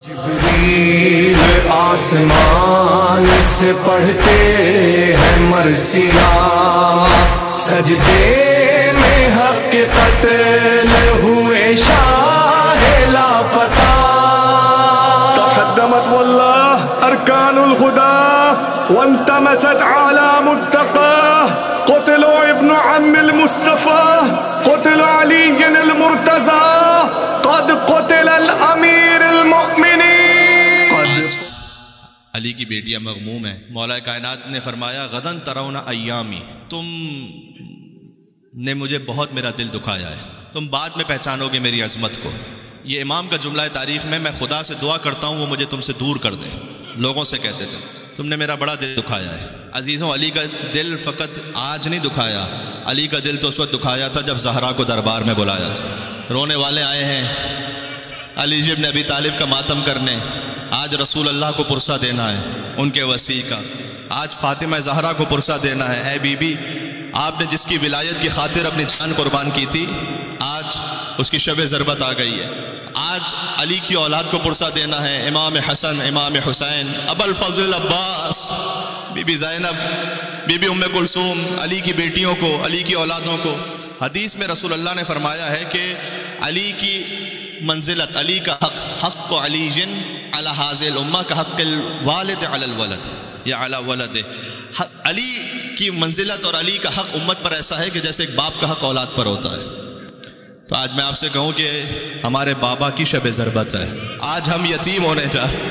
جبریل آسمان سے پڑھتے ہیں مرثیہ، سجدے میں حق قتل ہوئے شاہ لافتہ، تحدمت والله أركان الهدى وانتمست أعلام التقى، قتلوا ابن عم المصطفى، قتل علي المرتضى، قد قتل الأمير المؤمنين. علی کی بیٹیاں مغموم ہیں. مولا کائنات نے فرمایا غدن ترون ایامی، تم نے مجھے بہت میرا دل دکھایا ہے، تم بعد میں پہچانو گے میری عظمت کو. یہ امام کا جملہ ہے تاریخ میں خدا سے دعا کرتا ہوں وہ مجھے تم سے دور کر دے. لوگوں سے کہتے تھے تم نے میرا بڑا دل دکھایا ہے. عزیزوں، علی کا دل فقط آج نہیں دکھایا، علی کا دل تو اس وقت دکھایا تھا جب زہرا کو دربار میں بلایا تھا. رونے والے آئے ہیں علی ابن ابی طالب کا ماتم کرنے. آج رسول اللہ کو پرسہ دینا ہے ان کے وصی کا، آج فاطمہ زہرا کو پرسہ دینا ہے. اے بی بی، آپ نے جس کی ولایت کی خاطر اپنی جان قربان کی تھی، آج اس کی شب ضربت آ گئی ہے. آج علی کی اولاد کو پرسہ دینا ہے، امام حسن، امام حسین، ابو الفضل عباس، بی بی زینب، بی بی ام کلثوم، علی کی بیٹیوں کو، علی کی اولادوں کو. حدیث میں رسول اللہ نے فرمایا ہے کہ علی کی منزلت، علی کا حق، حق علی علی حاضر الامہ کا حق الوالد علی الولد یا علی ولد. علی کی منزلت اور علی کا حق امت پر ایسا ہے کہ جیسے ایک باپ کا حق اولاد پر ہوتا ہے. تو آج میں آپ سے کہوں کہ ہمارے بابا کی شب ضربت ہے، آج ہم یتیم ہونے جا رہے ہیں.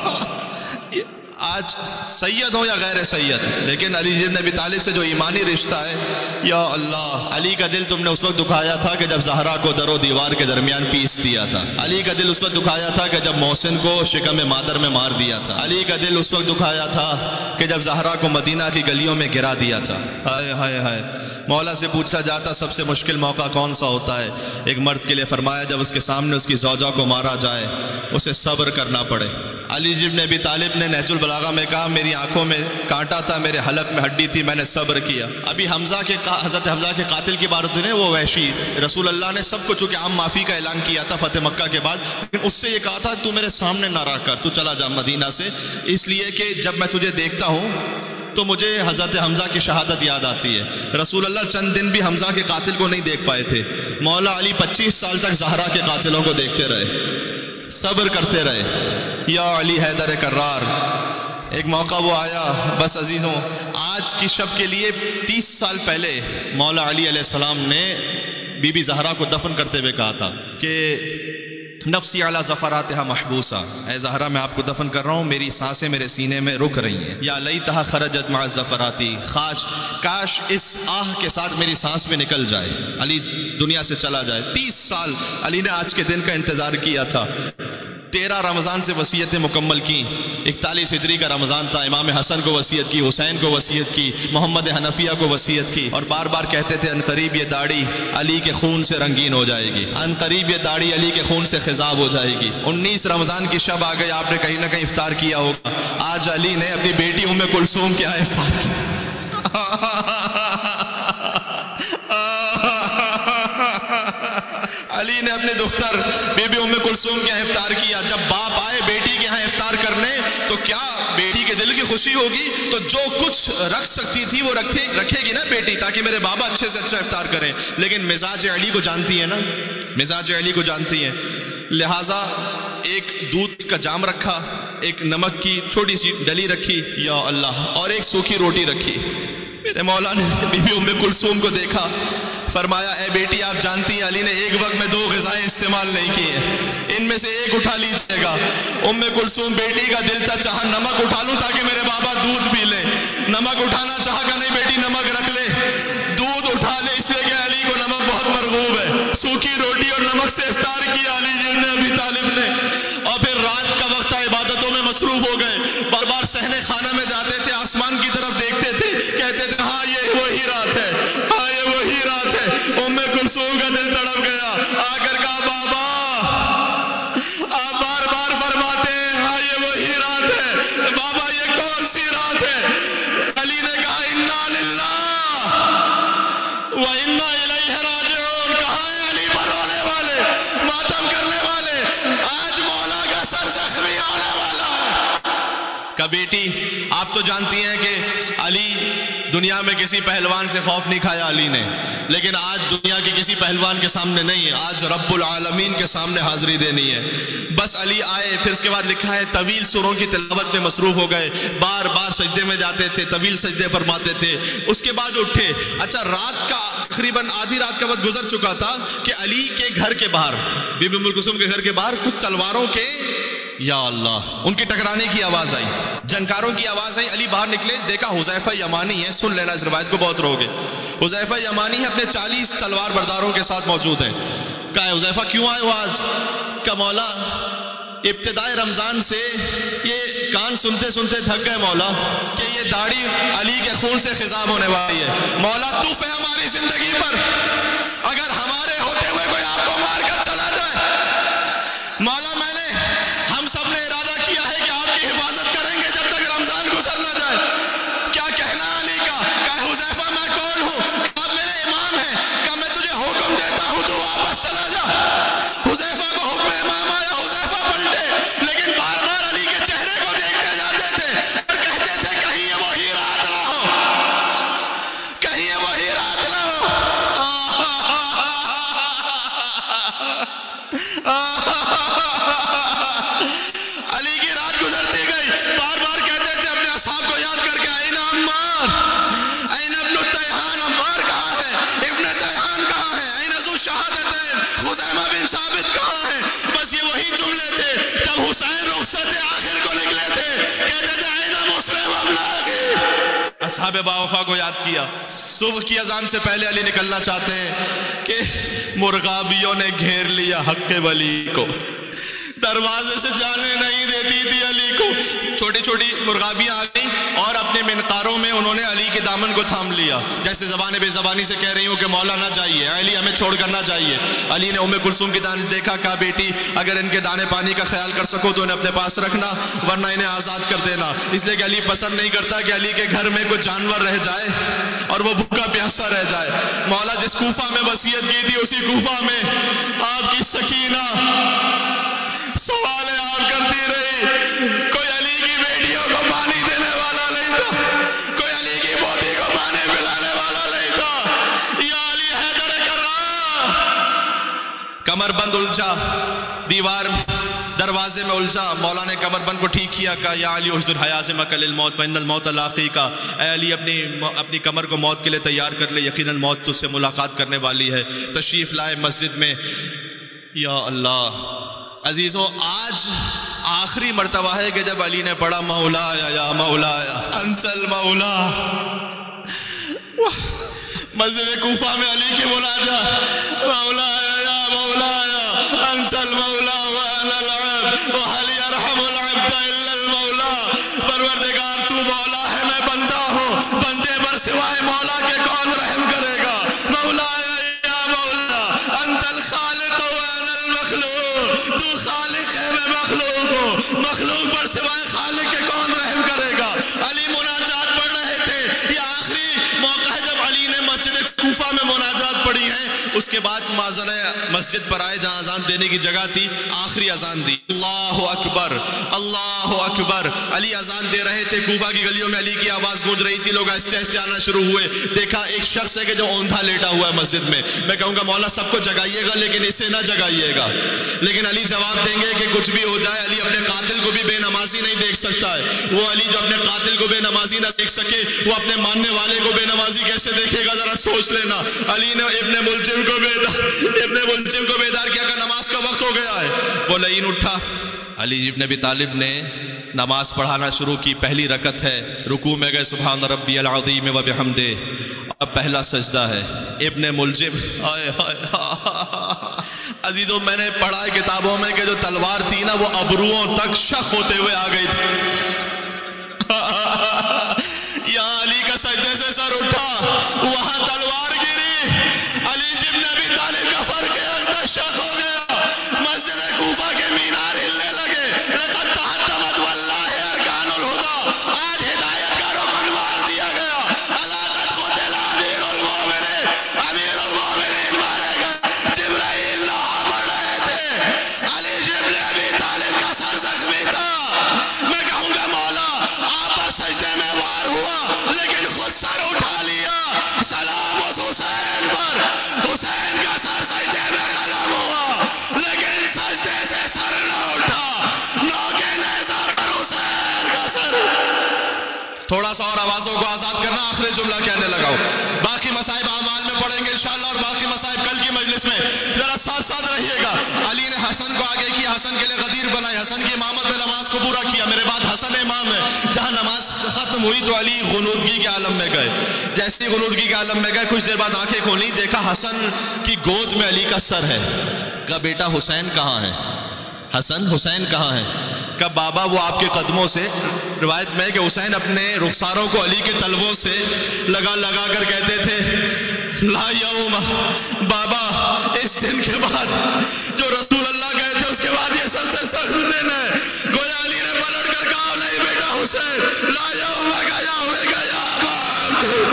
آج سید ہو یا غیر سید، لیکن علی ابن ابی طالب سے جو ایمانی رشتہ ہے، یا اللہ، علی کا دل تم نے اس وقت دکھایا تھا کہ جب زہرا کو در و دیوار کے درمیان پیس دیا تھا. علی کا دل اس وقت دکھایا تھا کہ جب محسن کو شکم مادر میں مار دیا تھا. علی کا دل اس وقت دکھایا تھا کہ جب زہرا کو مدینہ کی گلیوں میں گرا دیا تھا. ہائے ہائے ہائے. مولا سے پوچھا جاتا سب سے مشکل موقع کون سا ہوتا ہے ایک مرد کے لیے، فرمایا جب اس کے سامنے اس کی زوجہ کو مارا جائے، اسے صبر کرنا پڑے. علی ابن ابی طالب نے نہج البلاغہ میں کہا میری آنکھوں میں کانٹا تھا، میرے حلق میں ہڈی تھی، میں نے صبر کیا. ابھی حضرت حمزہ کے قاتل کی بات ہوتی ہے، وہ وحشی، رسول اللہ نے سب کو چونکہ عام معافی کا اعلان کیا تھا فتح مکہ کے بعد، لیکن اس سے یہ کہا تھا تو میرے سامنے نہ رہا کر، تو چلا جا مدینہ سے، اس لیے کہ جب میں تجھے دیکھتا ہوں تو مجھے حضرت حمزہ کی شہادت یاد آتی ہے. رسول اللہ چند دن بھی حمزہ کے قاتل کو نہیں دیکھ پائے تھے. مولا علی 25 سال تک زہرا کے قاتلوں کو دیکھتے رہے، صبر کرتے رہے. یا علی حیدر کرار. ایک موقع وہ آیا، بس عزیزوں، آج کی شب کے لیے 30 سال پہلے مولا علی علیہ السلام نے بی بی زہرا کو دفن کرتے ہوئے کہا تھا کہ نفسی علی زفراتها محبوسہ، اے زہرا میں آپ کو دفن کر رہا ہوں، میری سانسیں میرے سینے میں رک رہی ہیں. یا لیتها خرجت مع الزفراتی، کاش اس آہ کے ساتھ میری سانس میں نکل جائے، علی دنیا سے چلا جائے. 30 سال علی نے آج کے دن کا انتظار کیا تھا. 13 رمضان سے وصیتیں مکمل کی. 41 ہجری کا رمضان تھا، امام حسن کو وصیت کی، حسین کو وصیت کی، محمد حنفیہ کو وصیت کی، اور بار بار کہتے تھے ان قریب یہ داڑھی علی کے خون سے رنگین ہو جائے گی، ان قریب یہ داڑھی علی کے خون سے خضاب ہو جائے گی. 19 رمضان کی شب آ گئی، آپ نے کہیں نہ کہیں افطار کیا ہوگا. آج علی نے اپنی بیٹی ام کلثوم کے یہاں افطار کیا. علی نے اپنے دختر بی بی ام کلثوم کے یہاں افطار کیا. جب باپ آئے بیٹی کے یہاں افطار کرنے تو کیا بیٹی کے دل کی خوشی ہوگی؟ تو جو کچھ رکھ سکتی تھی وہ رکھے گی نا بیٹی، تاکہ میرے بابا اچھے سے اچھا افطار کریں. لیکن مزاج علی کو جانتی ہے نا، مزاج علی کو جانتی ہیں. لہٰذا ایک دودھ کا جام رکھا، ایک نمک کی چھوٹی سی ڈلی رکھی، یا اللہ، اور ایک سوکھی روٹی رکھی. میرے مولا نے بی بی ام کلثوم کو دیکھا، فرمایا اے بیٹی آپ جانتی ہیں علی نے ایک وقت میں 2 غذائیں استعمال نہیں کی ہیں، ان میں سے ایک اٹھا لیجیے گا. ام کلثوم بیٹی کا دل تھا، چاہا نمک اٹھا لوں تاکہ میرے بابا دودھ پی لیں. نمک اٹھانا چاہا کہ نہیں بیٹی نمک رکھ لے، دودھ اٹھا لے، اس لیے کہ علی کو نمک بہت مرغوب ہے. سوکھی روٹی اور نمک سے افطار کیا علی ابن ابی طالب نے. اور پھر رات کا وقت تھا، عبادتوں میں مصروف ہو گئے. بار بار صحن خانہ میں جاتے تھے، آسمان کی طرف دیکھتے تھے، کہتے تھے ہاں یہ وہی رات ہے، ہاں یہ وہی رات ہے. ام کلثوم کا دل تڑپ گیا، آ کر کہا بابا، آپ بار بار فرماتے ہیں ہاں یہ وہی رات ہے، بابا یہ کون سی رات ہے؟ علی نے کہا انا للہ و انا الیہ راجعون. کہاں ہیں علی پر رونے والے، ماتم کرنے والے؟ آج مولا کا سر زخمی کہ بیٹی آپ تو جانتی ہیں کہ علی دنیا میں کسی پہلوان سے خوف نہیں کھایا علی نے، لیکن آج دنیا کے کسی پہلوان کے سامنے نہیں ہے، آج رب العالمین کے سامنے حاضری دینی ہے۔ بس علی آئے، پھر اس کے بعد لکھا ہے طویل سوروں کی تلاوت میں مصروف ہو گئے، بار بار سجدے میں جاتے تھے، طویل سجدے فرماتے تھے، اس کے بعد اٹھے۔ اچھا رات کا تقریباً آدھی رات کا وقت گزر چکا تھا کہ علی کے گھر کے باہر، بی بی ام کلثوم کے گھر کے باہر کچھ تلواروں کے یا اللہ ان کی ٹکرانے کی آواز آئی، جنکاروں کی آواز آئی۔ علی باہر نکلے، دیکھا حذیفہ یمانی ہے، سن لینا اس روایت کو بہت رہو گے، حذیفہ یمانی ہے اپنے 40 تلوار برداروں کے ساتھ موجود ہیں۔ کہا حذیفہ کیوں آئے ہو آج؟ کہ مولا ابتدائے رمضان سے یہ کان سنتے سنتے تھک گئے مولا کہ یہ داڑھی علی کے خون سے خضاب ہونے والی ہے، مولا توف ہے ہماری زندگی پر، اگر ہمارے ہوتے ہوئے کوئی آپ کو مار کر چلا جائے، مولا میں نے ہم سب نے ارادہ کیا ہے کہ آپ کی حفاظت کریں گے جب تک رمضان گزر نہ جائے، کیا کہنا علی کا؟ کہ حذیفہ میں کون ہوں؟ آپ میرے امام ہیں، کہ میں تجھے حکم دیتا ہوں تو واپس چلا جا۔ حذیفہ کو حکم امام آیا، حذیفہ پلٹے، لیکن بار بار علی کے چہرے کو دیکھتے جاتے تھے اور کہتے تھے کہیں یہ وہی رات نہ ہو، کہیں یہ وہی رات نہ ہو۔ علی کی رات گزرتی گئی، بار بار کہتے تھے اپنے اصحاب کو یاد کر کے این عمار، این ابن التیحان، عمار کہاں ہے؟ ابن تیحان کہاں ہے؟ این ذو شہادتین، خزیمہ بن ثابت کہاں ہے؟ بس یہ وہی جملے تھے۔ جب حسین رخصت آخر کو نکلے تھے کہتے تھے این مسلم ابن اخی۔ اصحاب باوفا کو یاد کیا۔ صبح کی اذان سے پہلے علی نکلنا چاہتے ہیں کہ مرغابیوں نے گھیر لیا حق ولی کو، دروازے سے جانے نہیں دیتی تھی علی کو۔ چھوٹی چھوٹی مرغابیاں آ گئیں اور اپنے منقاروں میں انہوں نے علی کے دامن کو تھام لیا، جیسے زبان بے زبانی سے کہہ رہی ہوں کہ مولا نہ جائیے، علی ہمیں چھوڑ کر نہ جائیے۔ علی نے ام کلثوم کی جانب دیکھا، کہا بیٹی اگر ان کے دانے پانی کا خیال کر سکو تو انہیں اپنے پاس رکھنا، ورنہ انہیں آزاد کر دینا، اس لیے کہ علی پسند نہیں کرتا کہ علی کے گھر میں کوئی جانور رہ جائے اور وہ بھوکا پیاسا رہ جائے۔ مولا جس کوفہ میں وصیت کی تھی اسی کوفہ میں آپ کی سکینہ سوال آپ کرتی رہی، کوئی علی کی بیٹیوں کو پانی دینے والا نہیں تھا، کوئی علی کی پوتی کو پانی پلانے والا نہیں تھا۔ یا علی حیدر کرام، کمر بند الجھا، دیوار دروازے میں الجھا، مولا نے کمر بند کو ٹھیک کیا، کہا یا علی احضر حیازمک للموت فإن الموت لاقیک، اے علی اپنی کمر کو موت کے لیے تیار کر لے، یقیناً موت تجھ سے ملاقات کرنے والی ہے۔ تشریف لائے مسجد میں۔ یا اللہ عزیزوں، آج آخری مرتبہ ہے کہ جب علی نے پڑھا مولا یا مولا انت المولا، مسجد کوفہ میں علی کی مناجات، مولا یا مولا انت المولا وانا العبد وهل يرحم العبد الا المولا، پروردگار تو مولا ہے میں بندہ ہوں، بندے پر سوائے مولا کے کون رحم کرے گا؟ مولا یا مولا انت الخالق وانا المخلوق، تو خالق ہے میں مخلوق ہوں، مخلوق پر سوائے خالق کے کون رحم کرے گا؟ علی مناجات پڑھ رہے تھے، یہ آخری موقع ہے جب علی نے مسجد کوفہ میں مناجات پڑھی ہے۔ اس کے بعد مازن مسجد پر آئے جہاں اذان دینے کی جگہ تھی، آخری اذان دی، اللہ اکبر اللہ اکبر۔ علی اذان دے رہے تھے، کوفہ کی گلیوں میں علی کی آواز گونج رہی تھی، لوگ آہستہ آہستہ آنا شروع ہوئے۔ دیکھا ایک شخص ہے کہ جو اوندھا لیٹا ہوا ہے مسجد میں، میں کہوں گا مولا سب کو جگائیے گا لیکن اسے نہ جگائیے گا، لیکن علی جواب دیں گے کہ کچھ بھی ہو جائے علی اپنے قاتل کو بھی بے نمازی نہیں دیکھ سکتا ہے۔ وہ علی جو اپنے قاتل کو بے نمازی نہ دیکھ سکے، وہ اپنے ماننے والے کو بے نمازی کیسے دیکھے گا؟ ذرا سوچ لینا۔ علی نے ابن ملجم کو بیدار کیا کہ نماز کا وقت ہو گیا ہے۔ وہ لعین اٹھا، علی ابن ابی طالب نے نماز پڑھانا شروع کی۔ پہلی رکعت ہے، رکوع میں گئے سبحان ربی العظیم و بحمدہ، اب پہلا سجدہ ہے۔ ابن ملجم عزیزوں میں نے پڑھا ہے کتابوں میں کہ جو تلوار تھی نا وہ ابروؤں تک شخ ہوتے ہوئے آ گئی تھی۔ یہاں علی کا سجدے سے سر اٹھا، وہاں تلوار گری، علی ابن ابی طالب کا فرق اندر شخ ہو گیا۔ مسجد کوفہ کے مینار ہلنے لگے، لقد تحطمت واللہ ارکان الہدی، آج ہدایت کا رکن مار دیا گیا۔ اللہ قد قتل امیر المومنین، امیر المومنین مارے گئے۔ جبرائیل لوہا پڑھ رہے تھے، علی ابن ابی طالب کا سر زخمی تھا۔ میں کہوں گا مولا تھوڑا سا اور آوازوں کو آزاد کرنا، آخری جملہ کہنے لگا ہوں. باقی مصائب اعمال میں پڑھیں گے انشاءاللہ، اور باقی مصائب کل کی مجلس میں. ذرا ساتھ ساتھ رہیے گا. علی نے حسن کو آگے کیا، حسن کے لیے غدیر بنائی، حسن کی امامت میں نماز کو پورا کیا. میرے بعد حسن امام ہے. جہاں نماز ختم ہوئی تو علی غنودگی کے عالم میں گئے. جیسی غنودگی کے عالم میں گئے، کچھ دیر بعد آنکھیں کھولی، دیکھا حسن کی گود میں علی کا سر ہے. کہا بیٹا حسین کہاں ہے؟ حسن حسین کہاں ہے؟ کہا بابا وہ آپ کے قدموں سے. روایت میں ہے کہ حسین اپنے رخساروں کو علی کے تلووں سے لگا لگا کر کہتے تھے لا یوم، بابا اس دن کے بعد جو رسول اللہ گئے تھے اس کے بعد یہ سب سے سخت دن ہے. گویا علی نے پلٹ کر کہا نہیں بیٹا حسین، لا یوم گیا ہوئے گیا باپ.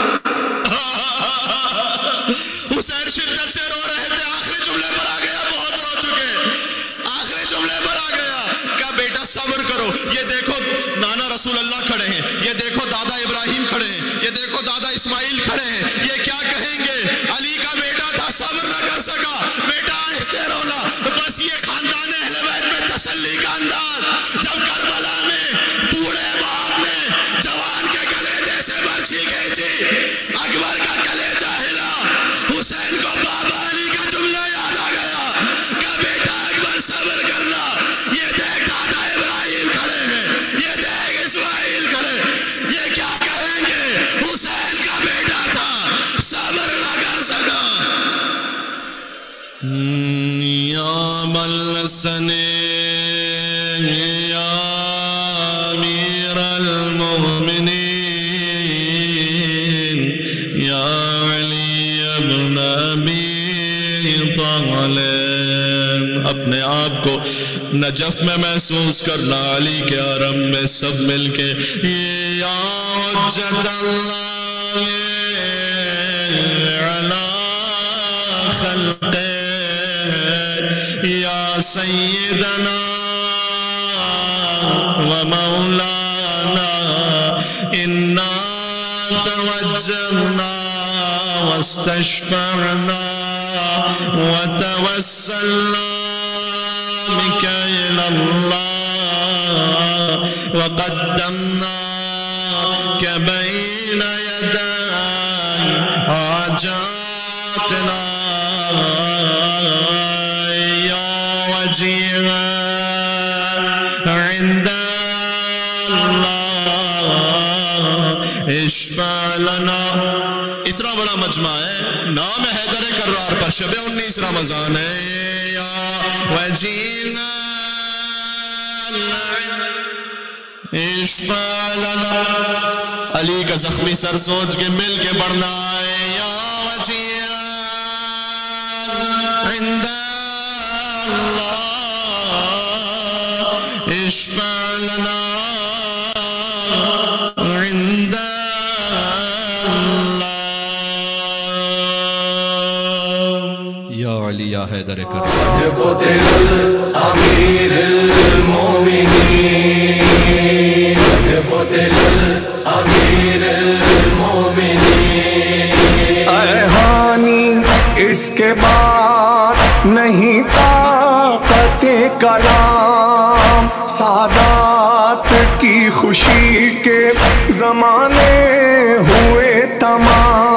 حسین شدت سے رو رہے تھے. آخری جملے پر آ گیا، بہت رو چکے. آخری جملے پر آ گیا. کہا بیٹا صبر کرو. یہ دیکھو نانا رسول اللہ کھڑے ہیں، یہ دیکھو دادا ابراہیم کھڑے ہیں، یہ دیکھو دادا اسماعیل کھڑے ہیں. یہ کیا کہیں گے؟ علی کا بیٹا تھا، صبر نہ کر سکا. بیٹا آہستہ رونا. بس یہ خاندان اہل بیت میں تسلی کا انداز. جب کربلا میں بوڑھے باپ نے جوان کے گلے جیسے برچھی کھینچی، اکبر کا کلیجہ ہلا. حسین کو بابا علی کا جملہ یاد آ گیا کہ بیٹا اکبر صبر کرنا. یہ دیکھ دادا ابراہیم کھڑے ہیں، یہ دیکھ اسماعیل کھڑے. یہ کیا کہیں گے؟ حسین کا بیٹا تھا، صبر نہ کر سکا. یا ملسن یا امیر المؤمنین یا علی ابن ابی طالب. اپنے آپ کو نجف میں محسوس کرنا، علی کے حرم میں سب مل کے یا حجت اللہ علی خلقہ یا سیدنا و مولانا انا توجہنا واستشفعنا وتوسلنا بك إلى الله وقدمناك بين يدي حاجاتنا يا وجيها عند الله اشفع لنا. اتنا بڑا مجمع ہے، نام حیدر کرار پر شب 19 رمضان ہے. یا وجینا اشفع لنا. علی کا زخمی سر سوچ کے مل کے بڑھنا ہے. یا وجینا عند اللہ اشفع لنا عند علی یا حیدر کرار. قتل امیر المومنین، قتل امیر المومنین. اے ہانی اس کے بعد نہیں طاقت کلام. سادات کی خوشی کے زمانے ہوئے تمام.